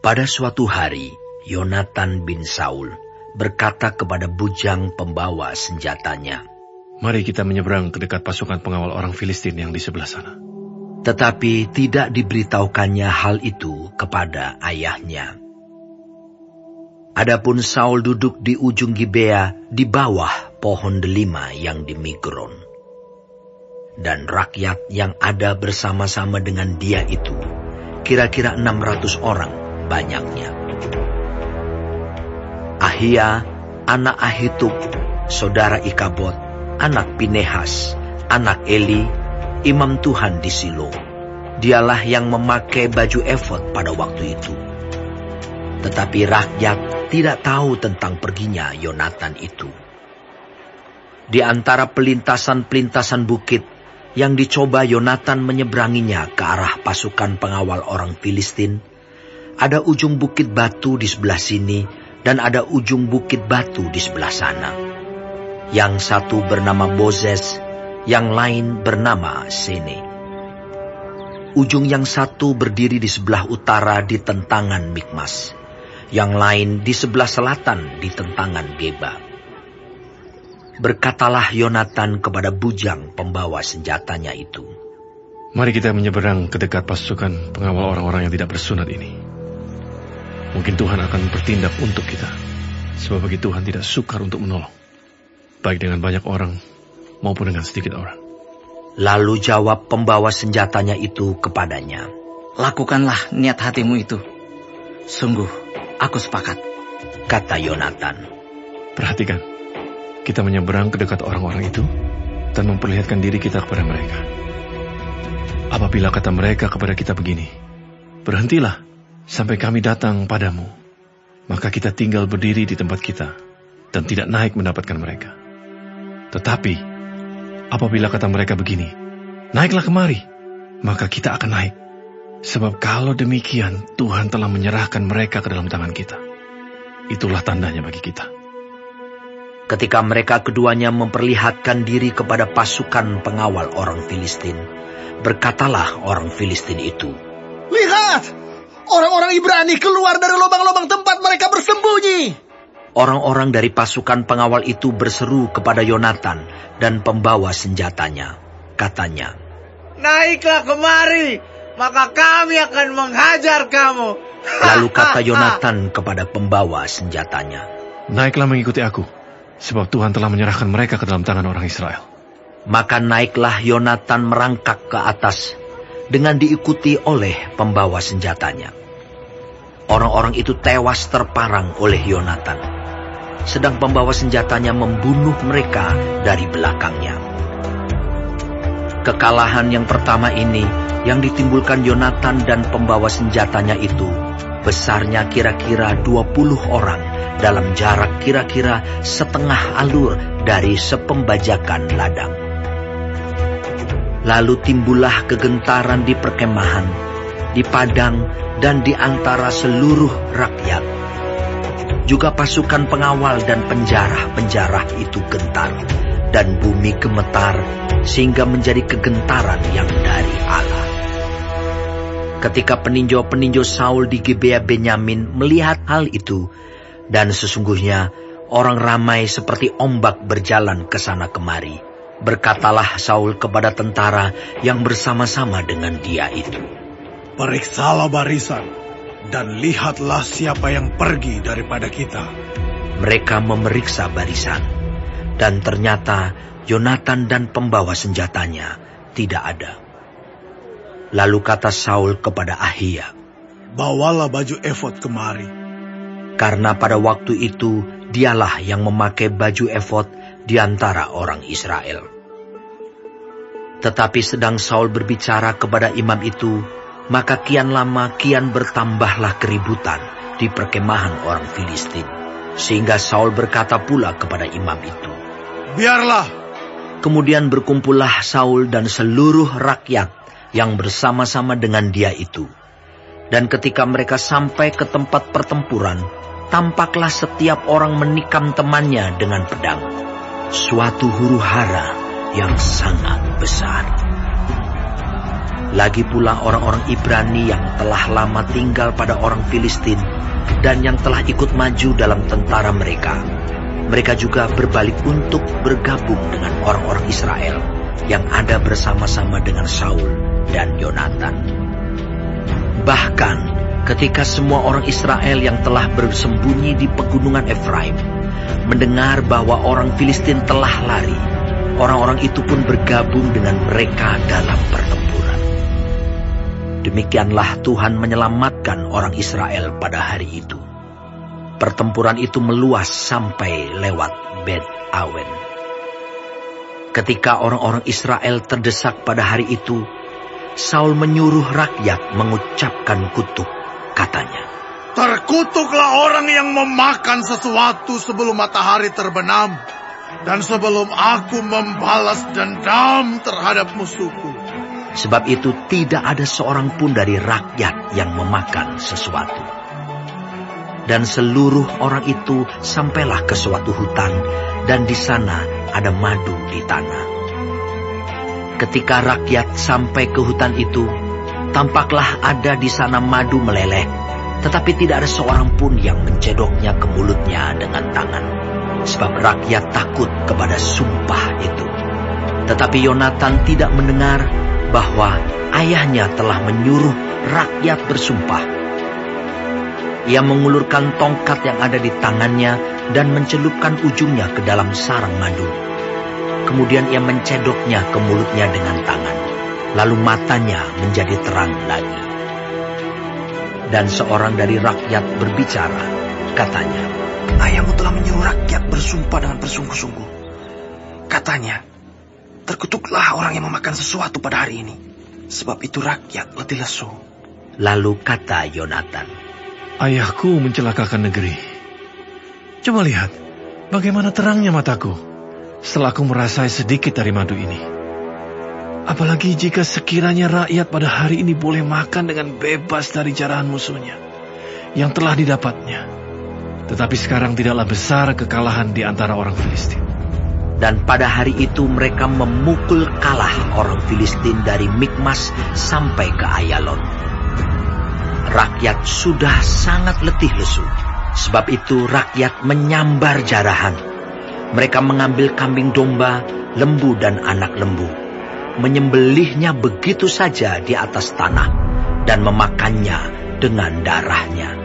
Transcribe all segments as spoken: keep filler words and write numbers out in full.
Pada suatu hari, Yonatan bin Saul berkata kepada bujang pembawa senjatanya, "Mari kita menyeberang ke dekat pasukan pengawal orang Filistin yang di sebelah sana." Tetapi tidak diberitahukannya hal itu kepada ayahnya. Adapun Saul duduk di ujung Gibea di bawah pohon delima yang di Migron. Dan rakyat yang ada bersama-sama dengan dia itu kira-kira enam ratus orang banyaknya. Ahia, anak Ahitub, saudara Ikabod, anak Pinehas, anak Eli, imam Tuhan di Silo. Dialah yang memakai baju efod pada waktu itu. Tetapi rakyat tidak tahu tentang perginya Yonatan itu. Di antara pelintasan-pelintasan bukit yang dicoba Yonatan menyeberanginya ke arah pasukan pengawal orang Filistin, ada ujung bukit batu di sebelah sini dan ada ujung bukit batu di sebelah sana. Yang satu bernama Bozez, yang lain bernama Sene. Ujung yang satu berdiri di sebelah utara di tentangan Mikmas, yang lain di sebelah selatan di tentangan Geba. Berkatalah Yonatan kepada bujang pembawa senjatanya itu, "Mari kita menyeberang ke dekat pasukan pengawal orang-orang yang tidak bersunat ini. Mungkin Tuhan akan bertindak untuk kita, sebab bagi Tuhan tidak sukar untuk menolong, baik dengan banyak orang maupun dengan sedikit orang." Lalu jawab pembawa senjatanya itu kepadanya, "Lakukanlah niat hatimu itu. Sungguh, aku sepakat," kata Yonatan. "Perhatikan, kita menyeberang ke dekat orang-orang itu dan memperlihatkan diri kita kepada mereka. Apabila kata mereka kepada kita begini, 'Berhentilah sampai kami datang padamu,' maka kita tinggal berdiri di tempat kita dan tidak naik mendapatkan mereka. Tetapi apabila kata mereka begini, 'Naiklah kemari,' maka kita akan naik. Sebab kalau demikian, Tuhan telah menyerahkan mereka ke dalam tangan kita. Itulah tandanya bagi kita." Ketika mereka keduanya memperlihatkan diri kepada pasukan pengawal orang Filistin, berkatalah orang Filistin itu, "Lihat! Orang-orang Ibrani keluar dari lubang-lubang tempat mereka bersembunyi." Orang-orang dari pasukan pengawal itu berseru kepada Yonatan dan pembawa senjatanya. Katanya, "Naiklah kemari, maka kami akan menghajar kamu." Lalu kata Yonatan kepada pembawa senjatanya, "Naiklah mengikuti aku, sebab Tuhan telah menyerahkan mereka ke dalam tangan orang Israel." Maka naiklah Yonatan merangkak ke atas dengan diikuti oleh pembawa senjatanya. Orang-orang itu tewas terparang oleh Yonatan, sedang pembawa senjatanya membunuh mereka dari belakangnya. Kekalahan yang pertama ini yang ditimbulkan Yonatan dan pembawa senjatanya itu besarnya kira-kira dua puluh orang dalam jarak kira-kira setengah alur dari sepembajakan ladang. Lalu timbullah kegentaran di perkemahan, di padang, dan di antara seluruh rakyat. Juga pasukan pengawal dan penjarah-penjarah itu gentar, dan bumi gemetar, sehingga menjadi kegentaran yang dari Allah. Ketika peninjau-peninjau Saul di Gibea Benyamin melihat hal itu, dan sesungguhnya orang ramai seperti ombak berjalan ke sana kemari, berkatalah Saul kepada tentara yang bersama-sama dengan dia itu, "Periksalah barisan, dan lihatlah siapa yang pergi daripada kita." Mereka memeriksa barisan, dan ternyata Yonatan dan pembawa senjatanya tidak ada. Lalu kata Saul kepada Ahia, "Bawalah baju efod kemari." Karena pada waktu itu dialah yang memakai baju efod di antara orang Israel. Tetapi sedang Saul berbicara kepada imam itu, maka kian lama kian bertambahlah keributan di perkemahan orang Filistin, sehingga Saul berkata pula kepada imam itu, "Biarlah." Kemudian berkumpullah Saul dan seluruh rakyat yang bersama-sama dengan dia itu. Dan ketika mereka sampai ke tempat pertempuran, tampaklah setiap orang menikam temannya dengan pedang. Suatu huru-hara yang sangat besar. Lagi pula orang-orang Ibrani yang telah lama tinggal pada orang Filistin dan yang telah ikut maju dalam tentara mereka. Mereka juga berbalik untuk bergabung dengan orang-orang Israel yang ada bersama-sama dengan Saul dan Yonatan. Bahkan ketika semua orang Israel yang telah bersembunyi di pegunungan Efraim mendengar bahwa orang Filistin telah lari, orang-orang itu pun bergabung dengan mereka dalam pertempuran. Demikianlah Tuhan menyelamatkan orang Israel pada hari itu. Pertempuran itu meluas sampai lewat Bet Awen. Ketika orang-orang Israel terdesak pada hari itu, Saul menyuruh rakyat mengucapkan kutuk, katanya, "Terkutuklah orang yang memakan sesuatu sebelum matahari terbenam, dan sebelum aku membalas dendam terhadap musuhku." Sebab itu tidak ada seorang pun dari rakyat yang memakan sesuatu. Dan seluruh orang itu sampailah ke suatu hutan, dan di sana ada madu di tanah. Ketika rakyat sampai ke hutan itu, tampaklah ada di sana madu meleleh, tetapi tidak ada seorang pun yang mencedoknya ke mulutnya dengan tangan, sebab rakyat takut kepada sumpah itu. Tetapi Yonatan tidak mendengar bahwa ayahnya telah menyuruh rakyat bersumpah. Ia mengulurkan tongkat yang ada di tangannya dan mencelupkan ujungnya ke dalam sarang madu. Kemudian ia mencedoknya ke mulutnya dengan tangan. Lalu matanya menjadi terang lagi. Dan seorang dari rakyat berbicara, katanya, "Ayahmu telah menyuruh rakyat bersumpah dengan bersungguh-sungguh. Katanya, terkutuklah orang yang memakan sesuatu pada hari ini, sebab itu rakyat letih lesu." Lalu kata Yonatan, "Ayahku mencelakakan negeri. Coba lihat bagaimana terangnya mataku setelah aku merasai sedikit dari madu ini. Apalagi jika sekiranya rakyat pada hari ini boleh makan dengan bebas dari jarahan musuhnya yang telah didapatnya. Tetapi sekarang tidaklah besar kekalahan di antara orang Filistin." Dan pada hari itu mereka memukul kalah orang Filistin dari Mikmas sampai ke Ayalon. Rakyat sudah sangat letih lesu. Sebab itu rakyat menyambar jarahan. Mereka mengambil kambing domba, lembu dan anak lembu, menyembelihnya begitu saja di atas tanah, dan memakannya dengan darahnya.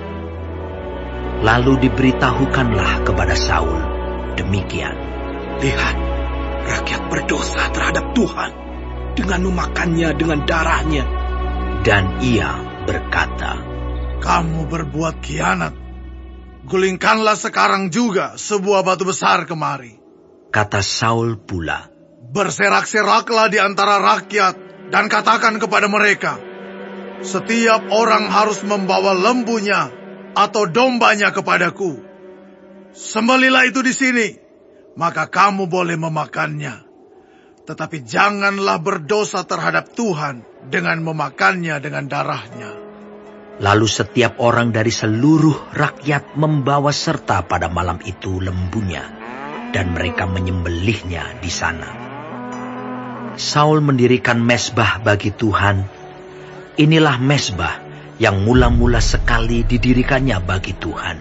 Lalu diberitahukanlah kepada Saul demikian, "Lihat, rakyat berdosa terhadap Tuhan dengan memakannya dengan darahnya." Dan ia berkata, "Kamu berbuat khianat. Gulingkanlah sekarang juga sebuah batu besar kemari." Kata Saul pula, "Berserak-seraklah di antara rakyat dan katakan kepada mereka, setiap orang harus membawa lembunya atau dombanya kepadaku. Sembelilah itu di sini, maka kamu boleh memakannya. Tetapi janganlah berdosa terhadap Tuhan dengan memakannya dengan darahnya." Lalu setiap orang dari seluruh rakyat membawa serta pada malam itu lembunya, dan mereka menyembelihnya di sana. Saul mendirikan mezbah bagi Tuhan. Inilah mezbah yang mula-mula sekali didirikannya bagi Tuhan.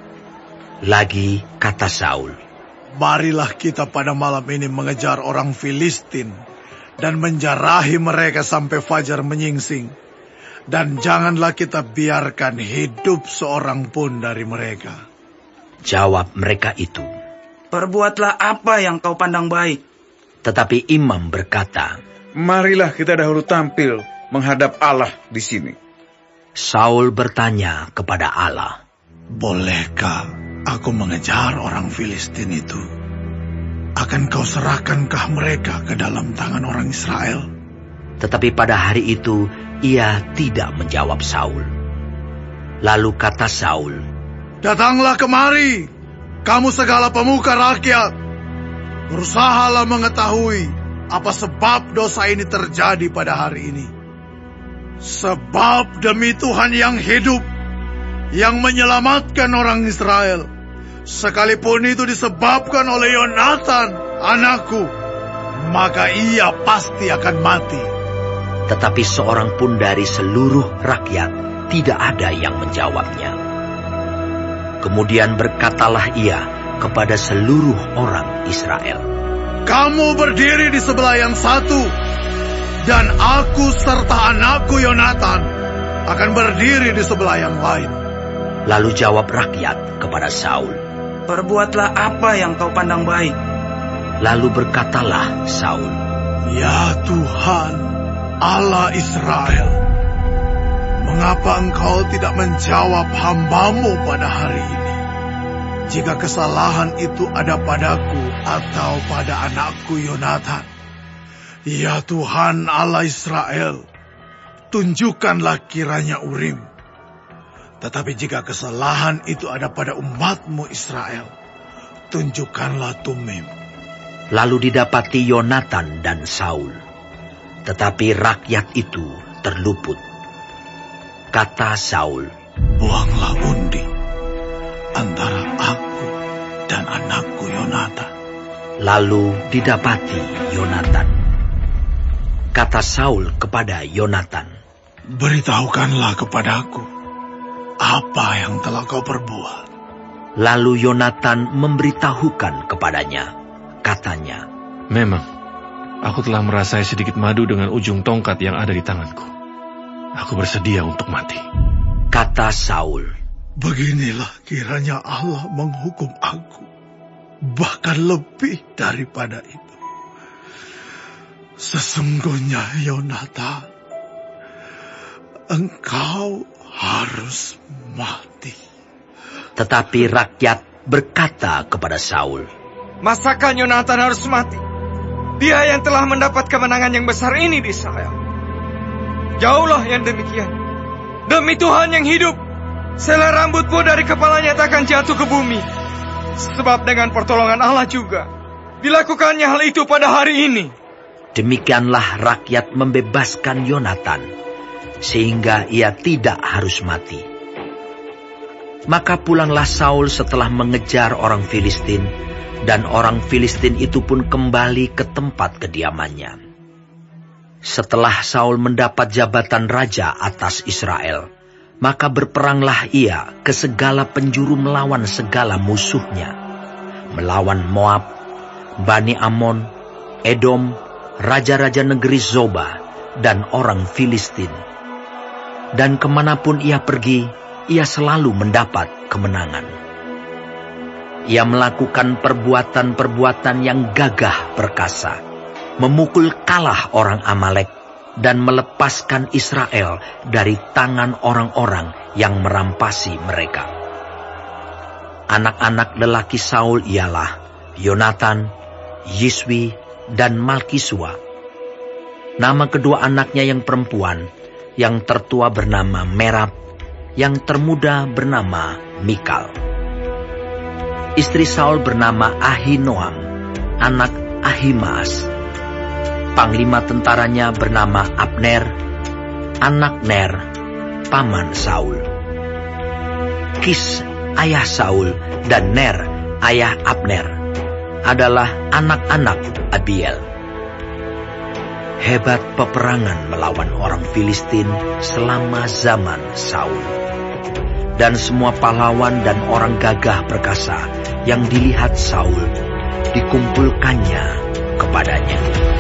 Lagi kata Saul, "Marilah kita pada malam ini mengejar orang Filistin dan menjarahi mereka sampai fajar menyingsing. Dan janganlah kita biarkan hidup seorang pun dari mereka." Jawab mereka itu, "Perbuatlah apa yang kau pandang baik." Tetapi imam berkata, "Marilah kita dahulu tampil menghadap Allah di sini." Saul bertanya kepada Allah, "Bolehkah aku mengejar orang Filistin itu? Akan kau serahkankah mereka ke dalam tangan orang Israel?" Tetapi pada hari itu ia tidak menjawab Saul. Lalu kata Saul, "Datanglah kemari, kamu segala pemuka rakyat. Berusahalah mengetahui apa sebab dosa ini terjadi pada hari ini. Sebab demi Tuhan yang hidup, yang menyelamatkan orang Israel, sekalipun itu disebabkan oleh Yonatan, anakku, maka ia pasti akan mati." tetapi seorang pun dari seluruh rakyat tidak ada yang menjawabnya. Kemudian berkatalah ia kepada seluruh orang Israel, "Kamu berdiri di sebelah yang satu, dan aku serta anakku Yonatan akan berdiri di sebelah yang lain." Lalu jawab rakyat kepada Saul, "Perbuatlah apa yang kau pandang baik." Lalu berkatalah Saul, "Ya Tuhan, Allah Israel, mengapa engkau tidak menjawab hamba-Mu pada hari ini? Jika kesalahan itu ada padaku atau pada anakku Yonatan, ya Tuhan Allah Israel, tunjukkanlah kiranya Urim. Tetapi jika kesalahan itu ada pada umat-Mu Israel, tunjukkanlah Tumim." Lalu didapati Yonatan dan Saul, tetapi rakyat itu terluput. Kata Saul, "Buanglah undi antara aku dan anakku Yonatan." Lalu didapati Yonatan. Kata Saul kepada Yonatan, "Beritahukanlah kepadaku apa yang telah kau perbuat." Lalu Yonatan memberitahukan kepadanya. Katanya, "Memang, aku telah merasai sedikit madu dengan ujung tongkat yang ada di tanganku. Aku bersedia untuk mati." Kata Saul, "Beginilah kiranya Allah menghukum aku, bahkan lebih daripada itu. Sesungguhnya Yonatan, engkau harus mati." Tetapi rakyat berkata kepada Saul, "Masakan Yonatan harus mati? Dia yang telah mendapat kemenangan yang besar ini di Israel. Jauhlah yang demikian. Demi Tuhan yang hidup, selai rambutmu dari kepalanya takkan jatuh ke bumi. Sebab dengan pertolongan Allah juga dilakukannya hal itu pada hari ini." Demikianlah rakyat membebaskan Yonatan, sehingga ia tidak harus mati. Maka pulanglah Saul setelah mengejar orang Filistin, dan orang Filistin itu pun kembali ke tempat kediamannya. Setelah Saul mendapat jabatan raja atas Israel, maka berperanglah ia ke segala penjuru melawan segala musuhnya, melawan Moab, Bani Amon, Edom, raja-raja negeri Zoba, dan orang Filistin. Dan kemanapun ia pergi, ia selalu mendapat kemenangan. Ia melakukan perbuatan-perbuatan yang gagah perkasa, memukul kalah orang Amalek, dan melepaskan Israel dari tangan orang-orang yang merampasi mereka. Anak-anak lelaki Saul ialah Yonatan, Yiswi, dan Malkisua. Nama kedua anaknya yang perempuan, yang tertua bernama Merab, yang termuda bernama Mikal. Istri Saul bernama Ahinoam, anak Ahimaas. Panglima tentaranya bernama Abner, anak Ner, paman Saul. Kis, ayah Saul, dan Ner, ayah Abner, adalah anak-anak Abiel. Hebat peperangan melawan orang Filistin selama zaman Saul. Dan semua pahlawan dan orang gagah perkasa yang dilihat Saul, dikumpulkannya kepadanya.